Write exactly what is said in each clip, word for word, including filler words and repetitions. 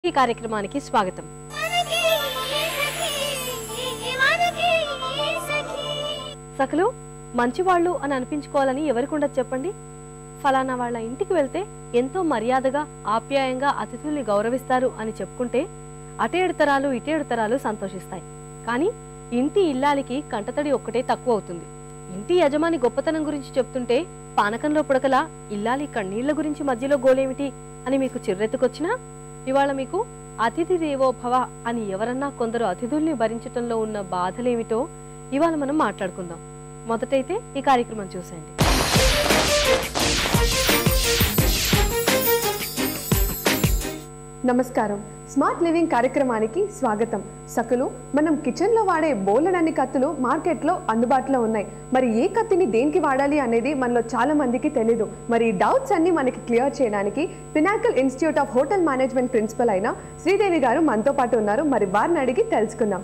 ఈ కార్యక్రమానికి స్వాగతం. సకలు మంచివాళ్ళు అని అనిపించుకోవాలని ఎవరికి ఉండదు చెప్పండి. ఫలానా వాళ్ళ ఇంటికి వెళ్తే ఎంతో మర్యాదగా ఆప్యాయంగా అతిథుల్ని గౌరవిస్తారు అని చెప్పుకుంటే అటేడు తరాలు ఇటేడు తరాలు సంతోషిస్తాయి. కానీ ఇంటి ఇల్లాలికి కంటతడి ఒక్కటే తక్కువ అవుతుంది. ఇంటి యజమాని గొప్పతనం గురించి చెప్తుంటే పానకంలో పుడకలా ఇల్లాలి కన్నీళ్ల గురించి మధ్యలో గోలేమిటి అని మీకు చిర్రెత్తుకొచ్చినా, ఇవాళ మీకు అతిథి దేవో భవ అని ఎవరన్నా కొందరు అతిథుల్ని భరించటంలో ఉన్న బాధలేమిటో ఇవాళ మనం మాట్లాడుకుందాం. మొదటైతే ఈ కార్యక్రమం చూసేయండి. నమస్కారం. స్మార్ట్ లివింగ్ కార్యక్రమానికి స్వాగతం. సకలు, మనం కిచెన్లో వాడే బోలెడన్ని కత్తులు మార్కెట్లో అందుబాటులో ఉన్నాయి. మరి ఏ కత్తిని దేనికి వాడాలి అనేది మనలో చాలా మందికి తెలీదు. మరి డౌట్స్ అన్ని మనకి క్లియర్ చేయడానికి pinnacle institute of hotel management principal అయిన శ్రీదేవి గారు మనతో పాటు ఉన్నారు. మరి వారిని అడిగి తెలుసుకుందాం.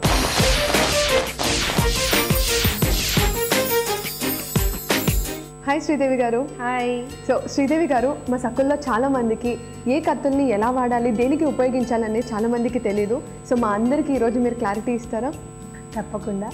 హాయ్ శ్రీదేవి గారు. హాయ్. సో శ్రీదేవి గారు, మా సకుల్లో చాలా మందికి ఏ కత్తుల్ని ఎలా వాడాలి, దేనికి ఉపయోగించాలనేది చాలా మందికి తెలీదు. సో మా అందరికీ ఈరోజు మీరు క్లారిటీ ఇస్తారా? తప్పకుండా.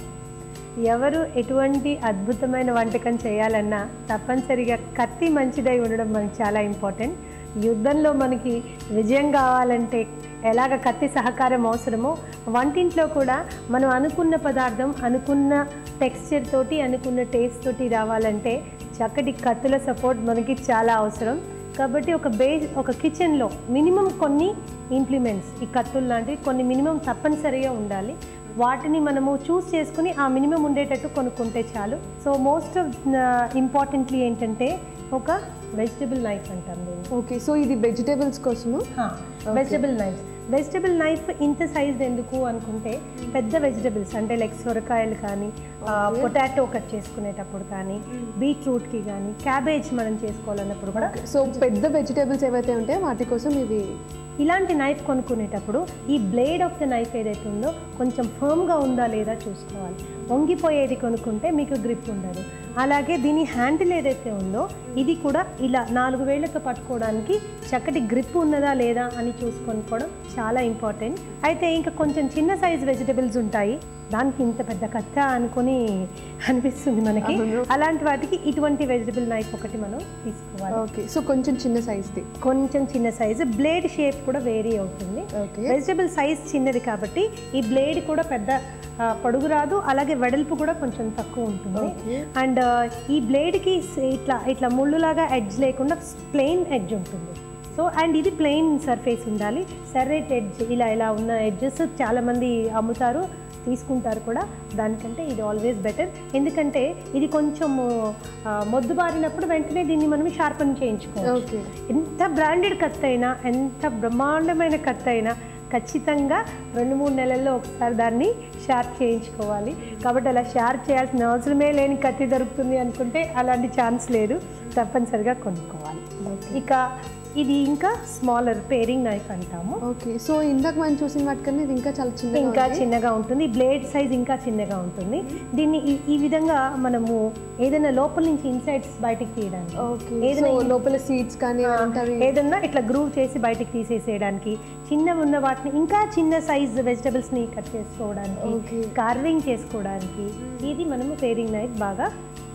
ఎవరు ఎటువంటి అద్భుతమైన వంటకం చేయాలన్నా తప్పనిసరిగా కత్తి మంచిదై ఉండడం మనకి చాలా ఇంపార్టెంట్. యుద్ధంలో మనకి విజయం కావాలంటే ఎలాగ కత్తి సహకారం అవసరమో, వంటింట్లో కూడా మనం అనుకున్న పదార్థం అనుకున్న టెక్స్చర్ తోటి అనుకున్న టేస్ట్ తోటి రావాలంటే చక్కటి కత్తుల సపోర్ట్ మనకి చాలా అవసరం. కాబట్టి ఒక బేస్ ఒక కిచెన్లో మినిమం కొన్ని ఇంప్లిమెంట్స్, ఈ కత్తులు లాంటివి కొన్ని మినిమం తప్పనిసరిగా ఉండాలి. వాటిని మనము చూస్ చేసుకుని ఆ మినిమం ఉండేటట్టు కొనుక్కుంటే చాలు. సో మోస్ట్ ఆఫ్ ఇంపార్టెంట్లీ ఏంటంటే ఒక వెజిటబుల్ నైఫ్ అంటాం నేను. ఓకే, సో ఇది వెజిటేబుల్స్ కోసము. వెజిటబుల్ నైఫ్ వెజిటబుల్ నైఫ్ ఇంత సైజ్ ఎందుకు అనుకుంటే, పెద్ద వెజిటబుల్స్ అంటే లైక్ సొరకాయలు కానీ, పొటాటో కట్ చేసుకునేటప్పుడు కానీ, బీట్రూట్కి కానీ, క్యాబేజ్ మనం చేసుకోవాలన్నప్పుడు కూడా. సో పెద్ద వెజిటేబుల్స్ ఏవైతే ఉంటాయో వాటి కోసం ఇవి. ఇలాంటి నైఫ్ కొనుక్కునేటప్పుడు ఈ బ్లేడ్ ఆఫ్ ద నైఫ్ ఏదైతే ఉందో కొంచెం ఫర్మ్గా ఉందా లేదా చూసుకోవాలి. వంగిపోయేది కొనుక్కుంటే మీకు గ్రిప్ ఉండదు. అలాగే దీని హ్యాండిల్ ఏదైతే ఉందో ఇది కూడా ఇలా నాలుగు వేళ్లతో పట్టుకోవడానికి చక్కటి గ్రిప్ ఉన్నదా లేదా అని చూసుకొనుకోవడం చాలా ఇంపార్టెంట్. అయితే ఇంకా కొంచెం చిన్న సైజ్ వెజిటబుల్స్ ఉంటాయి, దానికి ఇంత పెద్ద కత్త అనుకుని అనిపిస్తుంది మనకి. అలాంటి వాటికి ఇటువంటి వెజిటబుల్ నైఫ్ ఒకటి మనం తీసుకోవాలి. ఓకే, సో కొంచెం చిన్న సైజ్ది. కొంచెం చిన్న సైజు. బ్లేడ్ షేప్ కూడా వేరీ అవుతుంది. వెజిటబుల్ సైజ్ చిన్నది కాబట్టి ఈ బ్లేడ్ కూడా పెద్ద పొడుగు రాదు, అలాగే వెడల్పు కూడా కొంచెం తక్కువ ఉంటుంది. అండ్ ఈ బ్లేడ్కి ఇట్లా ఇట్లా ముళ్ళులాగా ఎడ్జ్ లేకుండా ప్లెయిన్ ఎడ్జ్ ఉంటుంది. సో అండ్ ఇది ప్లెయిన్ సర్ఫేస్ ఉండాలి. సర్రేట్ ఎడ్జ్ ఇలా ఇలా ఉన్న ఎడ్జెస్ చాలామంది అమ్ముతారు, తీసుకుంటారు కూడా. దానికంటే ఇది ఆల్వేస్ బెటర్. ఎందుకంటే ఇది కొంచెం మొద్దుబారినప్పుడు వెంటనే దీన్ని మనం షార్పన్ చేయించుకోవచ్చు. ఎంత బ్రాండెడ్ కత్తి అయినా, ఎంత బ్రహ్మాండమైన కత్తి అయినా ఖచ్చితంగా రెండు మూడు నెలల్లో ఒకసారి దాన్ని షార్ప్ చేయించుకోవాలి. కాబట్టి అలా షార్ప్ చేయాల్సిన అవసరమే లేని కత్తి దొరుకుతుంది అనుకుంటే అలాంటి ఛాన్స్ లేదు, తప్పనిసరిగా కొనుక్కోవాలి. ఇక ఇది ఇంకా స్మాలర్ పేరింగ్ నైఫ్ అంటాము. ఓకే, సో ఇందాక మనం చూసిన వాటికన్నా ఇది ఇంకా చాలా చిన్నగా ఇంకా చిన్నగా ఉంటుంది. బ్లేడ్ సైజ్ ఇంకా చిన్నగా ఉంటుంది. దీన్ని ఈ విధంగా మనము ఏదైనా లోపల నుంచి ఇన్సైడ్స్ బయటికి తీయడానికి, ఏదైనా లోపల సీడ్స్ కానీ ఏదన్నా ఇట్లా గ్రూవ్ చేసి బయటికి తీసేసేయడానికి, చిన్న ఉన్న వాటిని ఇంకా చిన్న సైజ్ వెజిటబుల్స్ని కట్ చేసుకోవడానికి, కార్వింగ్ చేసుకోవడానికి ఇది మనము పేరింగ్ నైఫ్ బాగా.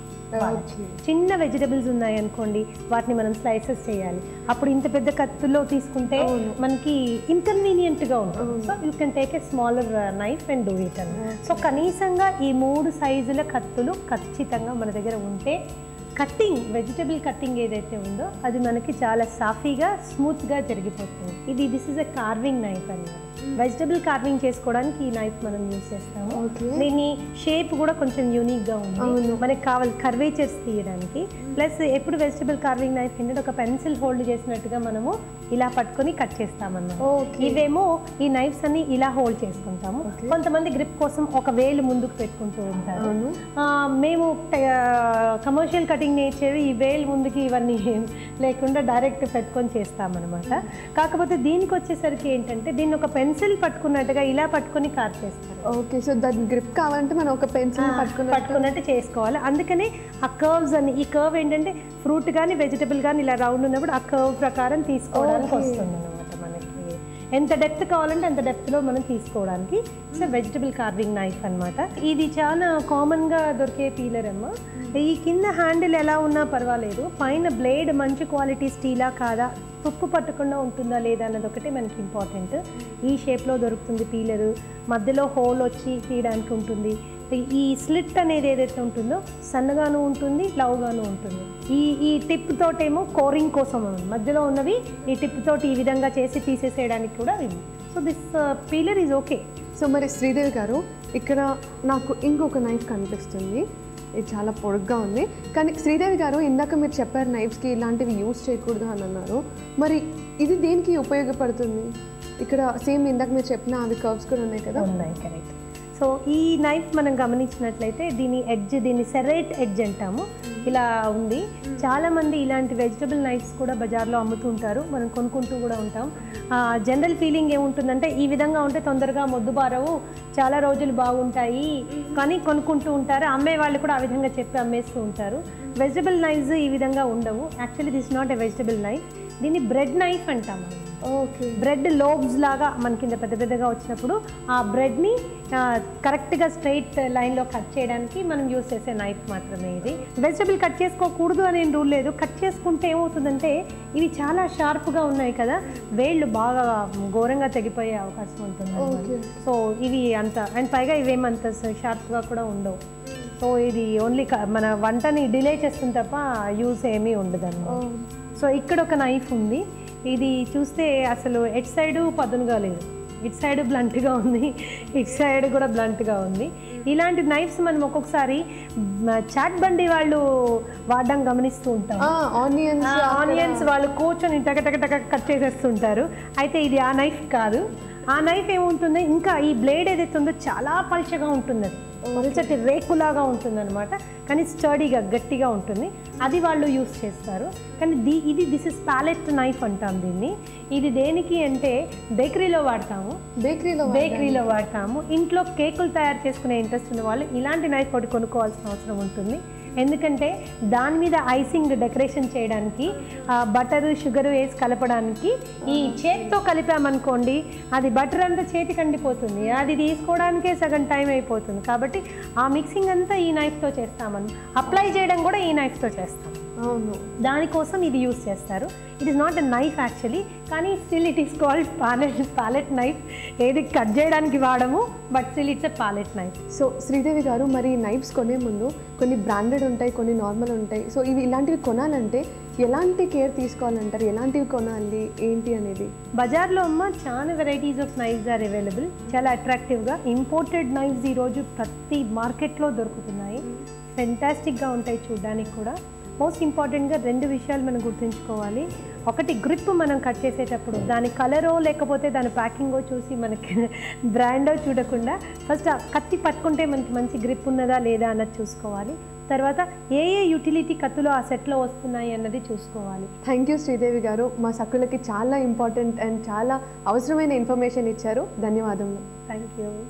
చిన్న వెజిటబుల్స్ ఉన్నాయి అనుకోండి, వాటిని మనం స్లైసెస్ చేయాలి. అప్పుడు ఇంత పెద్ద కత్తుల్లో తీసుకుంటే మనకి ఇన్కన్వీనియంట్గా ఉంటుంది. So you can take a smaller knife and do it అని. సో కనీసంగా ఈ మూడు సైజుల కత్తులు ఖచ్చితంగా మన దగ్గర ఉంటే కట్టింగ్, వెజిటబుల్ కట్టింగ్ ఏదైతే ఉందో అది మనకి చాలా సాఫీగా స్మూత్గా జరిగిపోతుంది. ఇది this is a carving knife అన్నమాట. వెజిటబుల్ కార్వింగ్ చేసుకోవడానికి ఈ నైఫ్ మనం యూజ్ చేస్తాము. దీని షేప్ కూడా కొంచెం యూనిక్గా ఉంది, మనకి కావాలి కర్వేచర్స్ తీయడానికి. ప్లస్ ఎప్పుడు వెజిటబుల్ కార్వింగ్ నైఫ్ ఏంటంటే ఒక పెన్సిల్ హోల్డ్ చేసినట్టుగా మనము ఇలా పట్టుకొని కట్ చేస్తామన్నమాట. ఇవేమో ఈ నైఫ్స్ అన్ని ఇలా హోల్డ్ చేసుకుంటాము. కొంతమంది గ్రిప్ కోసం ఒక వేలు ముందుకు పెట్టుకుంటూ ఉంటారు. మేము కమర్షియల్ కటింగ్ నేర్చేవి ఈ వేలు ముందుకి ఇవన్నీ లేకుండా డైరెక్ట్ పెట్టుకొని చేస్తామన్నమాట. కాకపోతే దీనికి వచ్చేసరికి ఏంటంటే దీన్ని ఒక పెన్సిల్ పట్టుకున్నట్టుగా ఇలా పట్టుకొని కార్ చేస్తారు. ఓకే, సో దాని గ్రిప్ కావాలంటే మనం ఒక పెన్సిల్ పట్టుకుని పట్టుకున్నట్టు చేసుకోవాలి. అందుకని ఆ కర్వ్స్ అని, ఈ కర్వ్ ఏంటంటే ఫ్రూట్ కానీ వెజిటబుల్ కానీ ఇలా రౌండ్ ఉన్నప్పుడు ఆ కర్వ్ ప్రకారం తీసుకోవడానికి వస్తుంది అనమాట మనకి. ఎంత డెప్త్ కావాలంటే అంత డెప్త్లో మనం తీసుకోవడానికి. ఇట్స్ వెజిటబుల్ కార్వింగ్ నైఫ్ అనమాట. ఇది చాలా కామన్గా దొరికే పీలర్ అమ్మ. ఈ కింద హ్యాండిల్ ఎలా ఉన్నా పర్వాలేదు, పైన బ్లేడ్ మంచి క్వాలిటీ స్టీలా కాదా, తుప్పు పట్టకుండా ఉంటుందా లేదా అన్నది ఒకటే మనకి ఇంపార్టెంట్. ఈ షేప్లో దొరుకుతుంది పీలరు, మధ్యలో హోల్ వచ్చి తీయడానికి ఉంటుంది. ఈ స్లిట్ అనేది ఏదైతే ఉంటుందో సన్నగాను ఉంటుంది, లవ్గాను ఉంటుంది. ఈ ఈ టిప్ తోటేమో కోరింగ్ కోసం ఉంది, మధ్యలో ఉన్నవి ఈ టిప్ తోటి ఈ విధంగా చేసి తీసేసేయడానికి కూడా ఉంది. So this peeler is okay. So మరి శ్రీదేవి గారు, ఇక్కడ నాకు ఇంకొక నైఫ్ కనిపిస్తుంది, ఇది చాలా పొడుగ్గా ఉంది. కానీ శ్రీదేవి గారు, ఇందాక మీరు చెప్పారు నైఫ్స్కి ఇలాంటివి యూజ్ చేయకూడదు అని అన్నారు. మరి ఇది దేనికి ఉపయోగపడుతుంది? ఇక్కడ సేమ్ ఇందాక మీరు చెప్పిన అవి కర్వ్స్ కూడా ఉన్నాయి కదా? ఉన్నాయి, కరెక్ట్. సో ఈ నైఫ్ మనం గమనించినట్లయితే దీని ఎడ్జ్, దీన్ని సెరేట్ ఎడ్జ్ అంటాము, ఇలా ఉంది. చాలామంది ఇలాంటి వెజిటబుల్ నైఫ్స్ కూడా బజార్లో అమ్ముతూ ఉంటారు, మనం కొనుక్కుంటూ కూడా ఉంటాం. జనరల్ ఫీలింగ్ ఏముంటుందంటే ఈ విధంగా ఉంటే తొందరగా మొద్దుబారవు, చాలా రోజులు బాగుంటాయి కానీ కొనుక్కుంటూ ఉంటారు. అమ్మే వాళ్ళు కూడా ఆ విధంగా చెప్పి అమ్మేస్తూ ఉంటారు. వెజిటబుల్ నైఫ్స్ ఈ విధంగా ఉండవు. Actually this not a vegetable knife, దీన్ని బ్రెడ్ నైఫ్ అంటాము. ఓకే. బ్రెడ్ లోబ్స్ లాగా మన కింద పెద్ద పెద్దగా వచ్చినప్పుడు ఆ బ్రెడ్ని కరెక్ట్గా స్ట్రైట్ లైన్లో కట్ చేయడానికి మనం యూస్ చేసే నైఫ్ మాత్రమే ఇది. వెజిటబుల్ కట్ చేసుకోకూడదు అనే రూల్ లేదు. కట్ చేసుకుంటే ఏమవుతుందంటే ఇవి చాలా షార్ప్గా ఉన్నాయి కదా, వేళ్ళు బాగా ఘోరంగా తెగిపోయే అవకాశం ఉంటుంది. సో ఇవి అంత, అండ్ పైగా ఇవేమంత షార్ప్గా కూడా ఉండవు. సో ఇది ఓన్లీ మన వంటని డిలే చేస్తుంది తప్ప యూస్ ఏమీ ఉండదు అన్నమాట. సో ఇక్కడ ఒక నైఫ్ ఉంది, ఇది చూస్తే అసలు ఎట్ సైడు పదునుగా లేదు, ఇటు సైడ్ బ్లంట్గా ఉంది, ఇటు సైడ్ కూడా బ్లంట్గా ఉంది. ఇలాంటి నైఫ్స్ మనం ఒక్కొక్కసారి చాట్ బండి వాళ్ళు వాడడం గమనిస్తూ ఉంటాం. ఆనియన్స్ ఆనియన్స్ వాళ్ళు కూర్చొని టక టక టక కట్ చేసేస్తుంటారు. అయితే ఇది ఆ నైఫ్ కాదు. ఆ నైఫ్ ఏముంటుంది, ఇంకా ఈ బ్లేడ్ ఏదైతే ఉందో చాలా పలుచగా ఉంటుంది, అది పలుచటి రేకులాగా ఉంటుంది అనమాట, కానీ స్టడీగా గట్టిగా ఉంటుంది. అది వాళ్ళు యూస్ చేస్తారు. కానీ దీ ఇది దిస్ ఇస్ ప్యాలెట్ నైఫ్ అంటాం దీన్ని. ఇది దేనికి అంటే బేకరీలో వాడతాము, బేకరీలో బేకరీలో వాడతాము. ఇంట్లో కేకులు తయారు చేసుకునే ఇంట్రెస్ట్ ఉన్న వాళ్ళు ఇలాంటి నైఫ్ ఒకటి కొనుక్కోవాల్సిన అవసరం ఉంటుంది. ఎందుకంటే దాని మీద ఐసింగ్ డెకరేషన్ చేయడానికి, బటరు షుగర్ వేసి కలపడానికి ఈ చేతితో కలిపామనుకోండి అది బటర్ అంతా చేతికి అండిపోతుంది, అది తీసుకోవడానికే సగం టైం అయిపోతుంది. కాబట్టి ఆ మిక్సింగ్ అంతా ఈ నైఫ్తో చేస్తామని, అప్లై చేయడం కూడా ఈ నైఫ్తో చేస్తాం. అవును, దానికోసం ఇది యూస్ చేస్తారు. It is not a knife actually, కానీ still it is called palette palette knife. ఏది కట్ చేయడానికి వాడము, but still it's a palette knife. So Sridevi garu, మరి నైఫ్స్ కొనే ముందు కొన్ని బ్రాండెడ్ ఉంటాయి, కొన్ని నార్మల్ ఉంటాయి. సో ఇవి ఇలాంటివి కొనాలంటే ఎలాంటి కేర్ తీసుకోవాలంటారు? ఎలాంటివి కొనాలి ఏంటి అనేది? బజార్లో అమ్మ చాలా varieties of knives are available, చాలా అట్రాక్టివ్గా. ఇంపోర్టెడ్ నైఫ్స్ ఈరోజు ప్రతి మార్కెట్లో దొరుకుతున్నాయి, ఫెంటాస్టిక్గా ఉంటాయి చూడడానికి కూడా. మోస్ట్ ఇంపార్టెంట్గా రెండు విషయాలు మనం గుర్తుంచుకోవాలి. ఒకటి, గ్రిప్ మనం కట్ చేసేటప్పుడు దాని కలరో లేకపోతే దాని ప్యాకింగో చూసి మనకి బ్రాండో చూడకుండా ఫస్ట్ ఆ కత్తి పట్టుకుంటే మనకి మంచి గ్రిప్ ఉన్నదా లేదా అన్నది చూసుకోవాలి. తర్వాత ఏ ఏ యూటిలిటీ కత్తులు ఆ సెట్లో వస్తున్నాయి అన్నది చూసుకోవాలి. థ్యాంక్ యూ శ్రీదేవి గారు, మా సక్కులకి చాలా ఇంపార్టెంట్ అండ్ చాలా అవసరమైన ఇన్ఫర్మేషన్ ఇచ్చారు. ధన్యవాదములు. Thank you.